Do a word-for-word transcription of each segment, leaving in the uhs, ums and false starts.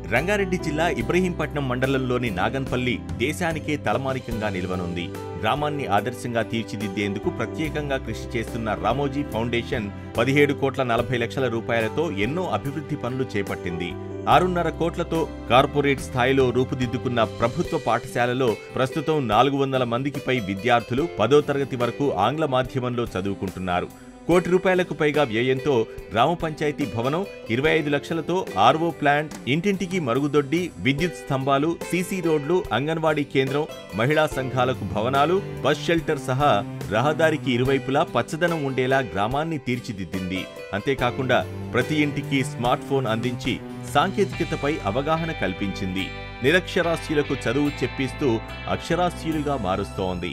రంగారెడ్డి జిల్లా ఇబ్రహీంపట్నం మండలంలోని నాగన్పల్లి దేశానికే తలమానికంగా నిలవనుంది. గ్రామాన్ని ఆదర్శంగా తీర్చిదిద్దేందుకు ప్రత్యేకంగా కృషి చేస్తున్న రామోజీ ఫౌండేషన్ పదిహేడు కోట్ల నలభై లక్షల రూపాయలతో ఎన్నో అభివృద్ధి పనులు చేపట్టింది. ఆరున్నర కోట్లతో కార్పొరేట్ స్థాయిలో రూపుదిద్దుకున్న ప్రభుత్వ పాఠశాలలో ప్రస్తుతం నాలుగు వందల మందికి పై విద్యార్థులు పదో తరగతి వరకు ఆంగ్ల మాధ్యమంలో చదువుకుంటున్నారు. కోటి రూపాయలకు పైగా వ్యయంతో గ్రామ పంచాయతీ భవనం, ఇరవై ఐదు లక్షలతో ఆర్వో ప్లాంట్, ఇంటింటికి మరుగుదొడ్డి, విద్యుత్ స్తంభాలు, సీసీ రోడ్లు, అంగన్వాడీ కేంద్రం, మహిళా సంఘాలకు భవనాలు, బస్ షెల్టర్ సహా రహదారికి ఇరువైపులా పచ్చదనం ఉండేలా గ్రామాన్ని తీర్చిదిద్దింది. అంతేకాకుండా ప్రతి ఇంటికి స్మార్ట్ ఫోన్ అందించి సాంకేతికతపై అవగాహన కల్పించింది. నిరక్షరాస్యులకు చదువు చెప్పిస్తూ అక్షరాస్యులుగా మారుస్తోంది.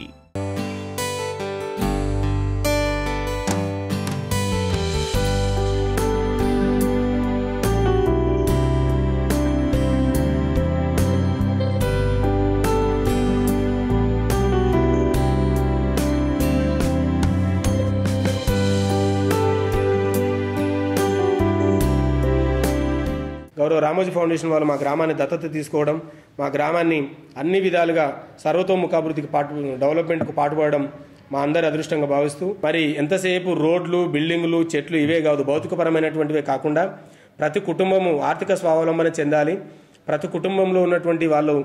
గౌరవ రామోజీ ఫౌండేషన్ వాళ్ళు మా గ్రామాన్ని దత్తత తీసుకోవడం, మా గ్రామాన్ని అన్ని విధాలుగా సర్వతోముఖాభివృద్ధికి పాటు డెవలప్మెంట్కు పాటుపడడం మా అందరి అదృష్టంగా భావిస్తూ, మరి ఎంతసేపు రోడ్లు, బిల్డింగులు, చెట్లు ఇవే కాదు, భౌతికపరమైనటువంటివే కాకుండా ప్రతి కుటుంబము ఆర్థిక స్వావలంబన చెందాలి. ప్రతి కుటుంబంలో ఉన్నటువంటి వాళ్ళు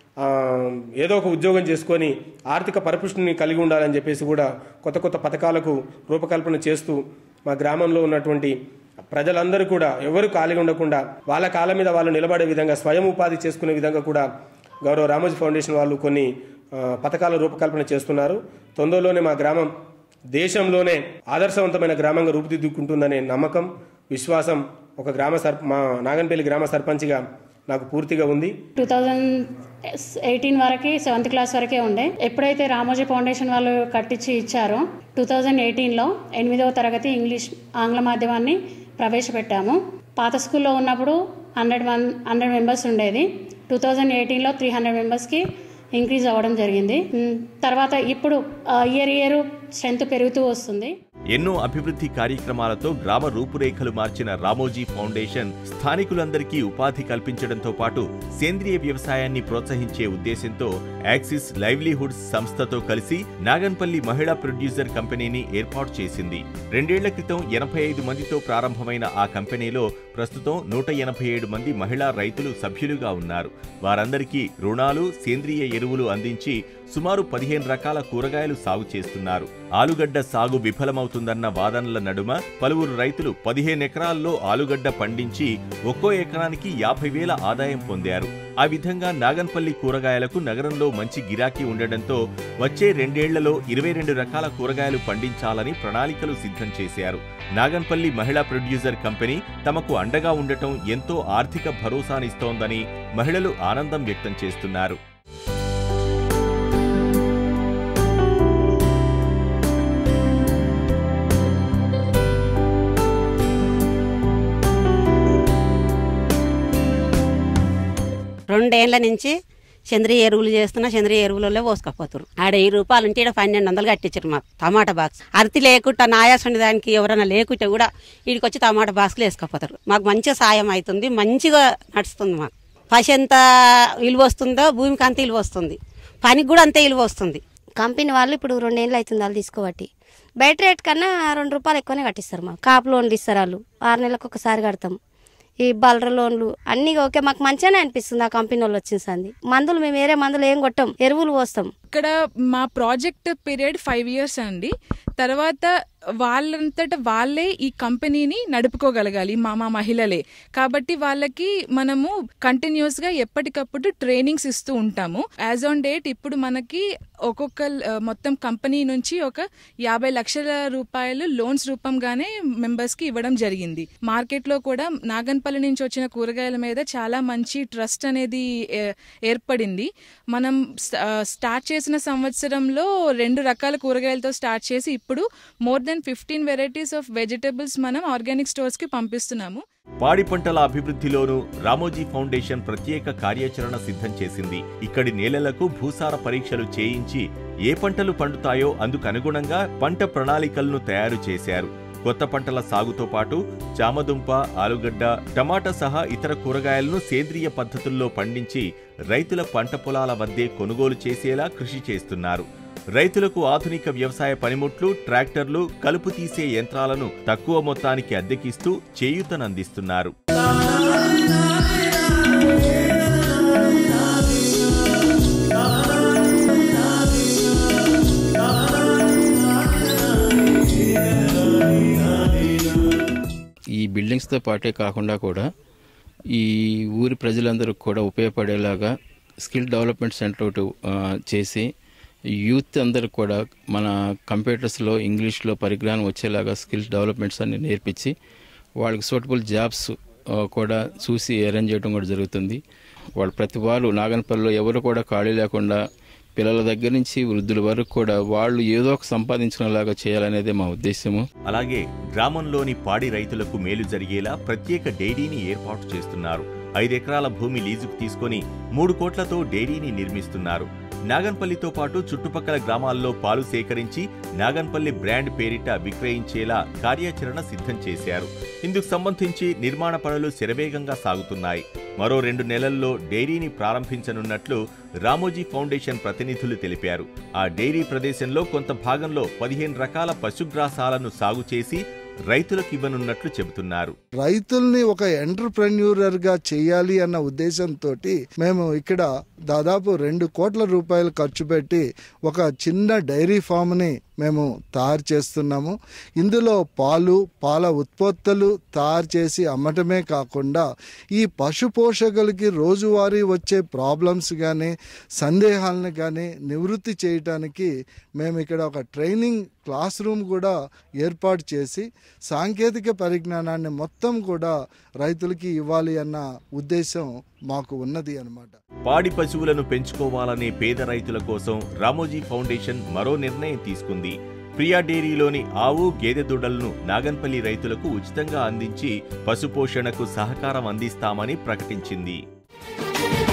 ఏదో ఒక ఉద్యోగం చేసుకొని ఆర్థిక పరిపుష్టిని కలిగి ఉండాలని చెప్పేసి కూడా కొత్త కొత్త పథకాలకు రూపకల్పన చేస్తూ మా గ్రామంలో ఉన్నటువంటి ప్రజలందరూ కూడా ఎవరు ఖాళీగా ఉండకుండా వాళ్ళ కాళ్ళ మీద వాళ్ళు నిలబడే విధంగా స్వయం ఉపాధి చేసుకునే విధంగా కూడా గౌరవ రామోజీ ఫౌండేషన్ వాళ్ళు కొన్ని పథకాల రూపకల్పన చేస్తున్నారు. తొందరలోనే మా గ్రామం దేశంలోనే ఆదర్శవంతమైన గ్రామంగా రూపుదిద్దుకుంటుందనే నమ్మకం, విశ్వాసం ఒక గ్రామ సర్ మా నాగన్పల్లి గ్రామ సర్పంచ్గా నాకు పూర్తిగా ఉంది. టూ థౌజండ్ ఎయిటీన్ వరకు సెవెంత్ క్లాస్ వరకే ఉండే. ఎప్పుడైతే రామోజీ ఫౌండేషన్ వాళ్ళు కట్టించి ఇచ్చారో టూ థౌజండ్ ఎయిటీన్లో ఎనిమిదవ తరగతి ఇంగ్లీష్ ఆంగ్ల మాధ్యమాన్ని ప్రవేశపెట్టాము. పాత స్కూల్లో ఉన్నప్పుడు హండ్రెడ్ వన్ హండ్రెడ్ మెంబర్స్ ఉండేది. టూ థౌజండ్ ఎయిటీన్లో త్రీ హండ్రెడ్ మెంబర్స్కి ఇంక్రీజ్ అవ్వడం జరిగింది. తర్వాత ఇప్పుడు ఇయర్ ఇయర్ స్ట్రెంత్ పెరుగుతూ వస్తుంది. ఎన్నో అభివృద్ధి కార్యక్రమాలతో గ్రామ రూపురేఖలు మార్చిన రామోజీ ఫౌండేషన్ స్థానికులందరికీ ఉపాధి కల్పించడంతో పాటు సేంద్రియ వ్యవసాయాన్ని ప్రోత్సహించే ఉద్దేశంతో యాక్సిస్ లైవ్లీహుడ్స్ సంస్థతో కలిసి నాగన్పల్లి మహిళా ప్రొడ్యూసర్ కంపెనీని ఏర్పాటు చేసింది. రెండేళ్ల క్రితం ఎనభై ఐదు మందితో ప్రారంభమైన ఆ కంపెనీలో ప్రస్తుతం నూట ఎనభై ఏడు మంది మహిళా రైతులు సభ్యులుగా ఉన్నారు. వారందరికీ రుణాలు, సేంద్రియ ఎరువులు అందించి సుమారు పదిహేను రకాల కూరగాయలు సాగు చేస్తున్నారు. ఆలుగడ్డ సాగు విఫలమవుతుందన్న వాదనల నడుమ పలువురు రైతులు పదిహేను ఎకరాల్లో ఆలుగడ్డ పండించి ఒక్కో ఎకరానికి యాభై వేల ఆదాయం పొందారు. ఆ విధంగా నాగన్పల్లి కూరగాయలకు నగరంలో మంచి గిరాకీ ఉండడంతో వచ్చే రెండేళ్లలో ఇరవై రెండు రకాల కూరగాయలు పండించాలని ప్రణాళికలు సిద్ధం చేశారు. నాగన్పల్లి మహిళా ప్రొడ్యూసర్ కంపెనీ తమకు అండగా ఉండటం ఎంతో ఆర్థిక భరోసానిస్తోందని మహిళలు ఆనందం వ్యక్తం చేస్తున్నారు. రెండేళ్ల నుంచి సేంద్రియ ఎరువులు చేస్తున్నా, సేంద్రియ ఎరువులలో పోసుకపోతారు. ఆడ వెయ్యి రూపాయలు ఉంటే ఇక్కడ పన్నెండు వందలు కట్టించారు మాకు టమాటా బాక్స్. అరటి లేకుండా నాయాసండి దానికి ఎవరైనా లేకుంటే కూడా వీడికి వచ్చి టమాటా బాక్స్లు వేసుకపోతారు. మాకు మంచిగా సాయం అవుతుంది, మంచిగా నడుస్తుంది. మాకు పశు ఎంత విలువ వస్తుందో భూమికి అంత విలువ వస్తుంది, పనికి కూడా అంతే విలువ వస్తుంది. కంపెనీ వాళ్ళు ఇప్పుడు రెండేళ్ళు అవుతుంది వాళ్ళు తీసుకోబట్టి, బయట రేట్ కన్నా రెండు రూపాయలు ఎక్కువనే కట్టిస్తారు. మాకు కాపు లోన్లు ఇస్తారు వాళ్ళు, ఆరు నెలలకు ఒకసారి కడతాం. ఈ బలర లోన్లు అన్ని ఓకే, మాకు మంచిగానే అనిపిస్తుంది. ఆ కంపెనీ వాళ్ళు వచ్చిన సంది మందులు మేము వేరే మందులు ఏం కొట్టాం, ఎరువులు పోస్తాం. ఇక్కడ మా ప్రాజెక్ట్ పీరియడ్ ఫైవ్ ఇయర్స్ అండి. తర్వాత వాళ్ళంతట వాళ్ళే ఈ కంపెనీని నడుపుకోగలగాలి, మా మా మహిళలే. కాబట్టి వాళ్ళకి మనము కంటిన్యూస్గా ఎప్పటికప్పుడు ట్రైనింగ్స్ ఇస్తూ ఉంటాము. యాజ్ ఆన్ డేట్ ఇప్పుడు మనకి ఒక్కొక్క మొత్తం కంపెనీ నుంచి ఒక యాభై లక్షల రూపాయలు లోన్స్ రూపంగానే మెంబర్స్కి ఇవ్వడం జరిగింది. మార్కెట్లో కూడా నాగన్పల్లి నుంచి వచ్చిన కూరగాయల మీద చాలా మంచి ట్రస్ట్ అనేది ఏర్పడింది. మనం స్టార్ట్ చేసిన సంవత్సరంలో రెండు రకాల కూరగాయలతో స్టార్ట్ చేసి ఇప్పుడు more than fifteen varieties of vegetables మనం ఆర్గానిక్ స్టోర్స్ కి పంపిస్తున్నాము. పాడి పంటల అభివృద్ధిలోనూ రామోజీ ఫౌండేషన్ ప్రత్యేక కార్యాచరణ సిద్ధం చేసింది. ఇక్కడి నేలలకు భూసార పరీక్షలు చేయించి ఏ పంటలు పండుతాయో అందుకనుగుణంగా పంట ప్రణాళికలను తయారు చేశారు. కొత్త పంటల సాగుతో పాటు చామదుంప, ఆలుగడ్డ, టమాటా సహా ఇతర కూరగాయలను సేంద్రియ పద్ధతుల్లో పండించి రైతుల పంట పొలాల వద్దే కొనుగోలు చేసేలా కృషి చేస్తున్నారు. రైతులకు ఆధునిక వ్యవసాయ పనిముట్లు, ట్రాక్టర్లు, కలుపు తీసే యంత్రాలను తక్కువ మొత్తానికి అద్దెకిస్తూ చేయూతనందిస్తున్నారు. ఈ బిల్డింగ్స్తో పాటే కాకుండా కూడా ఈ ఊరి ప్రజలందరూ కూడా ఉపయోగపడేలాగా స్కిల్ డెవలప్మెంట్ సెంటర్ ఒకటి చేసి యూత్ అందరూ కూడా మన కంప్యూటర్స్లో, ఇంగ్లీష్లో పరిజ్ఞానం వచ్చేలాగా స్కిల్స్ డెవలప్మెంట్స్ అన్ని నేర్పించి వాళ్ళకి సూటబుల్ జాబ్స్ కూడా చూసి అరేంజ్ చేయడం కూడా జరుగుతుంది. వాళ్ళు ప్రతి వాళ్ళు నాగన్పల్లిలో ఎవరు కూడా ఖాళీ లేకుండా పిల్లల దగ్గర నుంచి వృద్ధుల వరకు కూడా వాళ్ళు ఏదో ఒక సంపాదించుకునేలాగా చేయాలనేదే మా ఉద్దేశము. అలాగే గ్రామంలోని పాడి రైతులకు మేలు జరిగేలా ప్రత్యేక డైరీని ఏర్పాటు చేస్తున్నారు. ఐదెకరాల భూమి లీజుకు తీసుకుని మూడు కోట్లతో డైరీని నిర్మిస్తున్నారు. నాగన్పల్లితో పాటు చుట్టుపక్కల గ్రామాల్లో పాలు సేకరించి నాగన్పల్లి బ్రాండ్ పేరిట విక్రయించేలా కార్యాచరణ సిద్ధం చేశారు. ఇందుకు సంబంధించి నిర్మాణ పనులు శరవేగంగా సాగుతున్నాయి. మరో రెండు నెలల్లో డైరీని ప్రారంభించనున్నట్లు రామోజీ ఫౌండేషన్ ప్రతినిధులు తెలిపారు. ఆ డైరీ ప్రదేశంలో కొంత భాగంలో పదిహేను రకాల పశుగ్రాసాలను సాగు చేసి రైతులకు ఇవ్వనున్నట్లు చెబుతున్నారు. రైతుల్ని ఒక ఎంటర్ప్రెన్యూరర్ గా చేయాలి అన్న ఉద్దేశంతో మేము ఇక్కడ దాదాపు రెండు కోట్ల రూపాయలు ఖర్చు పెట్టి ఒక చిన్న డైరీ ఫామ్ ని మేము తయారు చేస్తున్నాము. ఇందులో పాలు, పాల ఉత్పత్తులు తయారు చేసి అమ్మటమే కాకుండా ఈ పశు పోషకులకి రోజువారీ వచ్చే ప్రాబ్లమ్స్ కానీ సందేహాలను కానీ నివృత్తి చేయటానికి మేము ఇక్కడ ఒక ట్రైనింగ్ క్లాస్ రూమ్ కూడా ఏర్పాటు చేసి సాంకేతిక పరిజ్ఞానాన్ని మొత్తం కూడా రైతులకి ఇవ్వాలి అన్న ఉద్దేశం మాకు ఉన్నది అన్నమాట. పాడి పశువులను పెంచుకోవాలనే పేద రైతుల కోసం రామోజీ ఫౌండేషన్ మరో నిర్ణయం తీసుకుంది. ప్రియా డైరీలోని ఆవు, గేదె దూడలను నాగన్పల్లి రైతులకు ఉచితంగా అందించి పశుపోషణకు సహకారం అందిస్తామని ప్రకటించింది.